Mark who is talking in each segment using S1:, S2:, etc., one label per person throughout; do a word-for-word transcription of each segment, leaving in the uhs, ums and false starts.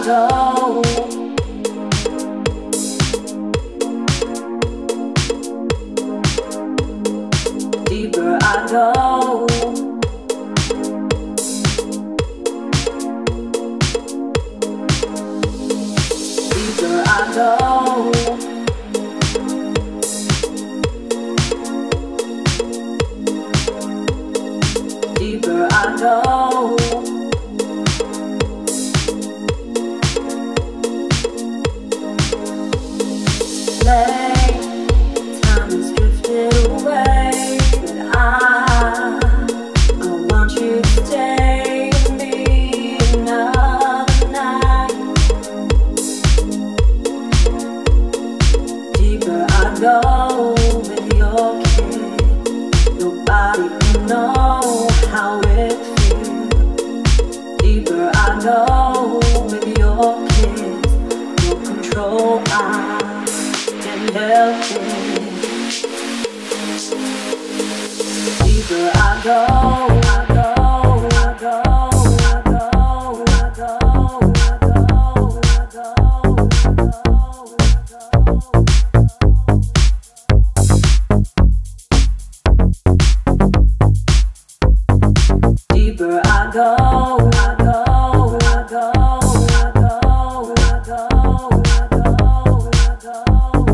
S1: go, deeper I go, deeper I go, deeper I go. Time has drifted away, but I, I want you to stay with me another night. Deeper I go with your kid, nobody can know how it feels. Deeper I go with your kids, no control I help it. Deeper I go, I go, I go, I go, I go, I go, I go, deeper I go, I go, I go, I go, I go, I go, I go.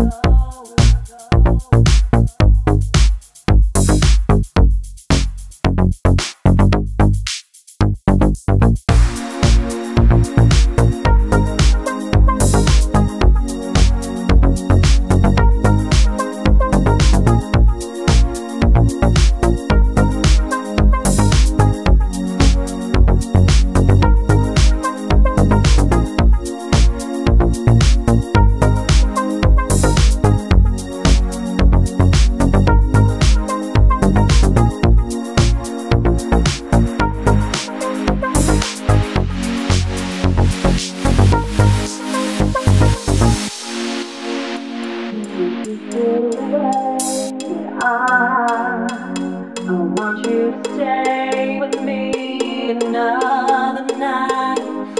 S1: I, I want you to stay with me another night.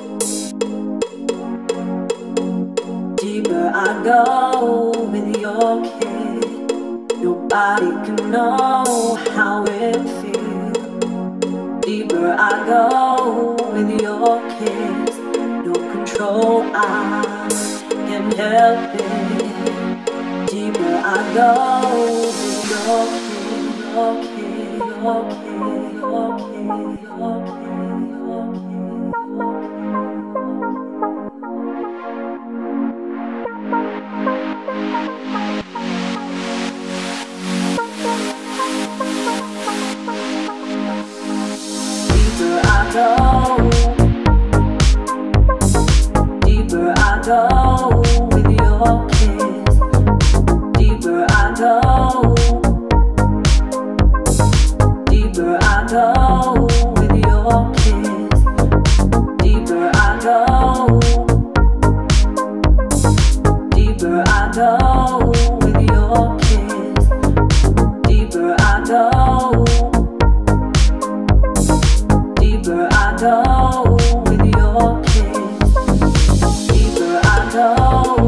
S1: Deeper I go with your kid, nobody can know how it feels. Deeper I go with your kiss, no control I can help it. Deeper I go with your kid, your kid, your kid, your kid, your kid, your kid. Deeper I go, deeper I go with your kiss. Deeper I go, deeper I go with your kiss. Deeper I go, deeper I go with your kiss. Deeper I go, deeper I go with your kiss. Deeper I go,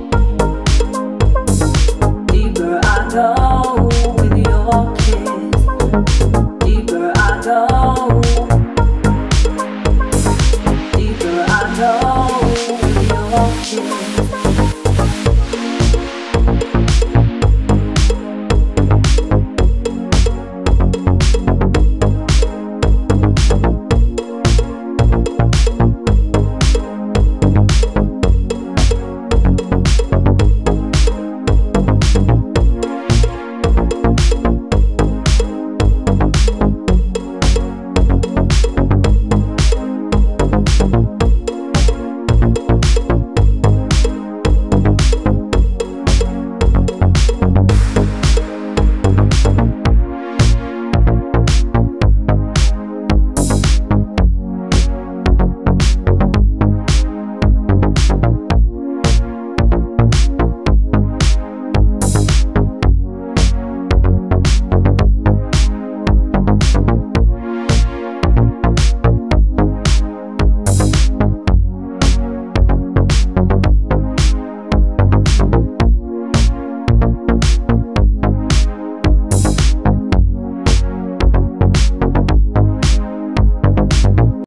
S1: deeper I go with your kiss. Deeper I go, deeper I go with your kiss.